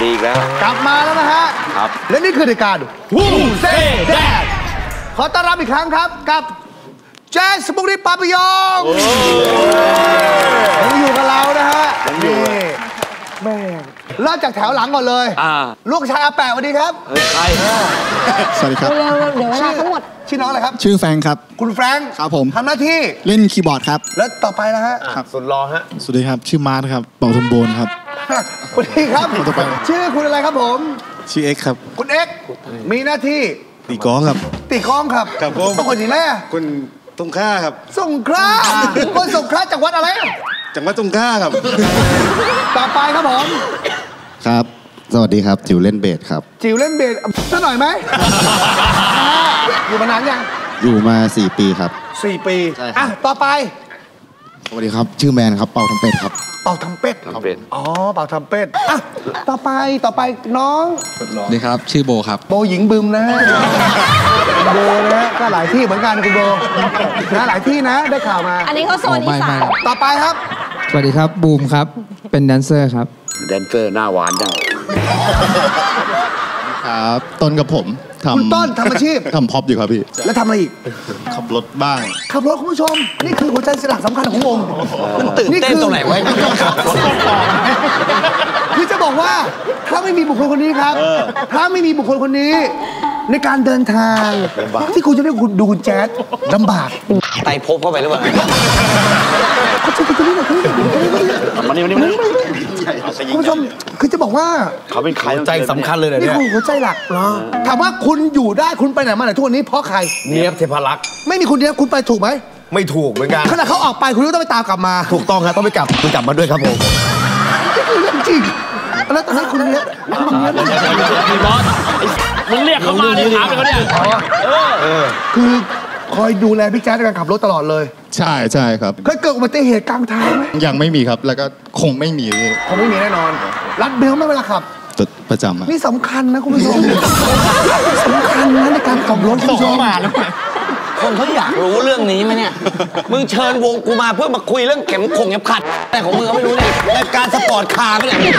ดีอีกแล้วกลับมาแล้วนะฮะครับและนี่คือรายการ Who Say That ขอต้อนรับอีกครั้งครับกับแจ๊สสปุกนิกปาปิยองยังอยู่กับเรานะฮะนี่แม่เริ่มจากแถวหลังก่อนเลยลูกชายอาแปะสวัสดีครับใครสวัสดีครับเร็วเดี๋ยวเวลาทั้งหมดชื่อน้องอะไรครับชื่อแฟรงค์ครับคุณแฟรงค์ครับผมทำหน้าที่เล่นคีย์บอร์ดครับแล้วต่อไปนะฮะสุดรอฮะสวัสดีครับชื่อมาร์ทครับเป่าทมโบนครับสวัสดีครับชื่อคุณอะไรครับผมชื่อเอ็กครับคุณเอ็กมีหน้าที่ตีกลองครับตีกลองครับครับผมต้องคนที่ไหนอ่ะคนสงขลาครับสงขลาคนสงขลาจังหวัดอะไรจังหวัดสงขลาครับต่อไปครับผมครับสวัสดีครับจิ๋วเล่นเบสครับจิ๋วเล่นเบสสักหน่อยไหมอยู่มานานยังอยู่มา4 ปีครับ 4 ปีอ่ะต่อไปสวัสดีครับชื่อแมนครับเป่าทำเป็ดครับเป่าทำเป็ดอ๋อเป่าทำเป็ดอ่ะต่อไปน้องสวัสดีครับชื่อโบครับโบหญิงบึมนะโบนะก็หลายที่เหมือนกันคุณโบนะหลายที่นะได้ข่าวมาอันนี้เขาโซนอีสานต่อไปครับสวัสดีครับบูมครับเป็นแดนเซอร์ครับแดนเซอร์หน้าหวานจังครับต้นกับผมคุณต้นทำอาชีพทำพ็อปอยู่ครับพี่แล้วทำอะไรอีกขับรถบ้างขับรถคุณผู้ชมนี่คือหัวใจสลักสำคัญของวงมันตื่นเต้นตรงไหนวะคือจะบอกว่าถ้าไม่มีบุคคลคนนี้ครับถ้าไม่มีบุคคลคนนี้ในการเดินทางที่คุณจะได้ดูคุณแจ๊ดลำบากไตพบเข้าไปหรือเปล่าเขาจะคุณนี่คุณผู้ชมคือจะบอกว่าเขาเป็นหัวใจสำคัญเลยนี่คือหัวใจหลักถามว่าคุณอยู่ได้คุณไปไหนมาไหนทุกวันนี้เพราะใครเนียบเทพรักษ์ไม่มีคุณเนียบคุณไปถูกไหมไม่ถูกเหมือนกันขณะเขาออกไปคุณก็ต้องไปตามกลับมาถูกต้องครับต้องไปกลับคุณกลับมาด้วยครับผมนี่คือเรื่องจริงแล้วตอนนั้นคุณเนียบมีบอสมึงเรียกเขามาเนี่ยถามเขาเนี่ยคือคอยดูแลพี่แจ๊ดในการขับรถตลอดเลยใช่ครับเคยเกิดอุบัติเหตุกลางทางไหมยังไม่มีครับแล้วก็คงไม่มีแน่นอนรัดเบลไม่เวลาขับประจำนี่สำคัญนะคุณผู้ชมสำคัญนะในการขับรถคุณผู้ชมคนเขาอยากรู้เรื่องนี้ไหมเนี่ยมึงเชิญวงกูมาเพื่อมาคุยเรื่องเข็มขัดแต่ของมึงก็ไม่รู้เนี่ยรายการสปอร์ตคาร์ไม่เนี่ย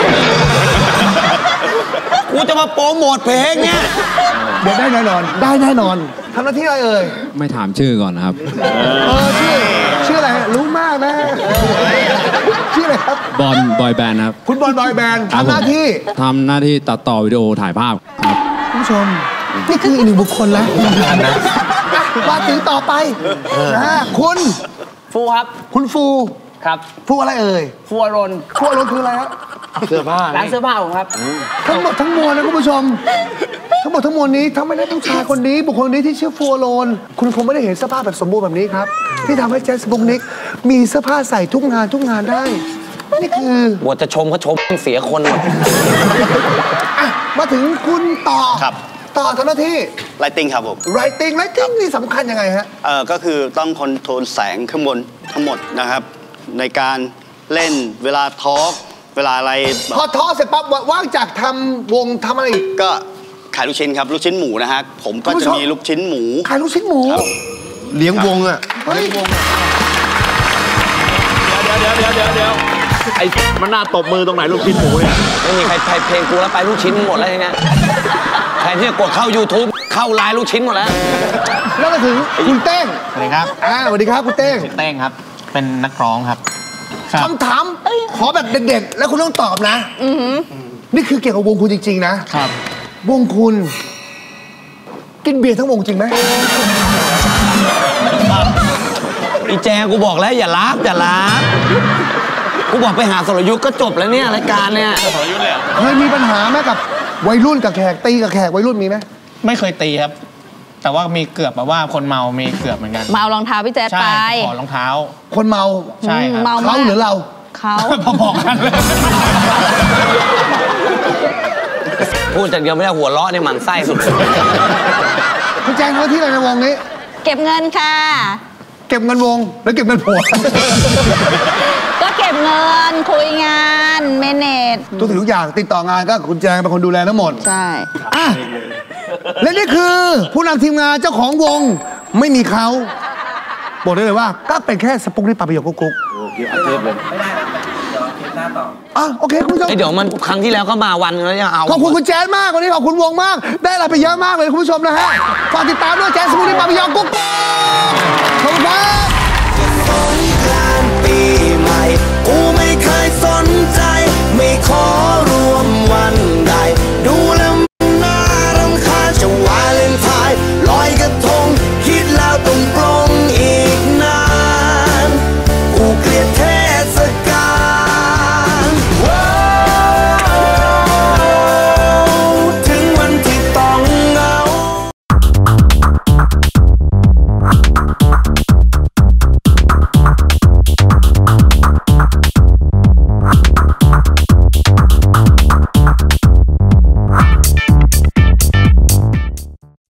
กูจะมาโปรโมทเพลงเนี่ยเดี๋ยวได้แน่นอนทำหน้าที่อะไรเอ่ยไม่ถามชื่อก่อนนะครับชื่ออะไรรู้มากนะชื่ออะไรครับบอยแบนด์ครับคุณบอลบอยแบนด์ทำหน้าที่ตัดต่อวิดีโอถ่ายภาพครับคุณผู้ชมนี่คืออีกหนึ่งบุคคลแล้วมาถึงต่อไปนะคุณฟูครับคุณฟูครับฟูอะไรเอ่ยฟูอรนคืออะไรครับเสื้อผ้าร้านเสื้อผ้าผมครับทั้งหมดทั้งมวลนะคุณผู้ชมทั้งหมดทั้งมวลนี้ถ้าไม่ได้ผู้ชายคนนี้บุคคลนี้ที่ชื่อฟูอรนคุณคงไม่ได้เห็นเสื้อผ้าแบบสมบูรณ์แบบนี้ครับที่ทำให้แจ๊สสปุกนิกมีเสื้อผ้าใส่ทุกงานได้นี่คือบทจะชมเขาชมเสียคนหมดมาถึงคุณต่อทำหน้าที่ Lighting ครับผม Lighting นี่สำคัญยังไงฮะก็คือต้องคอนโทรลแสงข้างบนทั้งหมดนะครับในการเล่นเวลาทอล์กเวลาอะไรพอทอล์กเสร็จปั๊บว่างจากทำวงทำอะไรอีกก็ขายลูกชิ้นครับลูกชิ้นหมูนะฮะผมก็จะมีลูกชิ้นหมูขายลูกชิ้นหมูเลี้ยงวงอะเลี้ยงวงเดี๋ยวไอ้มันน่าตบมือตรงไหนลูกชิ้นหมูเนี่ยไม่มีใครเพลงกูแล้วไปลูกชิ้นหมดแล้วเนี่ยแทนที่จะกดเข้า YouTube เข้าไลน์ลูกชิ้นหมดแล้วแล้วมาถึงคุณเต้งสวัสดีครับสวัสดีครับคุณเต้งเต้งครับเป็นนักร้องครับคำถามขอแบบเด็ดๆแล้วคุณต้องตอบนะนี่คือเกี่ยวกับวงคุณจริงๆนะครับวงคุณกินเบียร์ทั้งวงจริงไหมอีแจกูบอกแล้วอย่าล้ากูบอกไปหาสรยุทธก็จบแล้วเนี่ยรายการเนี่ยสรยุทธเลยเคยมีปัญหาไหมกับวัยรุ่นกับแขกตีกับแขกวัยรุ่นมีไหมไม่เคยตีครับแต่ว่ามีเกือบแบบว่าคนเมามีเกือบเหมือนกันเมารองเท้าพี่แจ๊ดไปขอรองเท้าคนเมาใช่ครับเขาหรือเราเขาพอๆกันเลยพูดจากเดียวไม่ได้หัวเราะเนี่ยหมั่นไส้สุดคุณแจงเขาที่อะไรในวงนี้เก็บเงินค่ะเก็บเงินวงแล้วเก็บเงินผัวก็เก็บเงินคุยงานเมเนจทุกอย่างติดต่องานก็คุณแจงเป็นคนดูแลทั้งหมดใช่และนี่คือผู้นำทีมงานเจ้าของวงไม่มีเขาบอกได้เลยว่าก็เป็นแค่สปุกนิกปาปิยองกุ๊กเทปเลยโอเคคุณผู้ชมเดี๋ยวมันครั้งที่แล้วก็มาวันนึงแล้วยังเอาขอบคุณคุณแจ๊สมากวันนี้ขอบคุณวงมาก ได้อะไรไปเยอะมากเลยคุณผู้ชมนะฮะฝากติดตามด้วยแจ๊สสมุทรบาร์บียองกุ๊ก